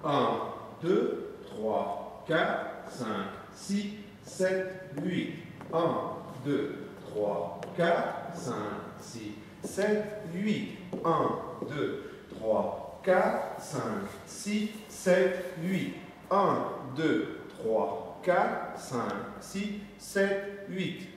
1, 2, 3, 4, 5, 6, 7, 8. 1, 2, 3, 4, 5, 6, 7, 8. 1, 2, 3, 4, 5, 6, 7, 8. 1, 2, 3, 4, 5, 6, 7, 8.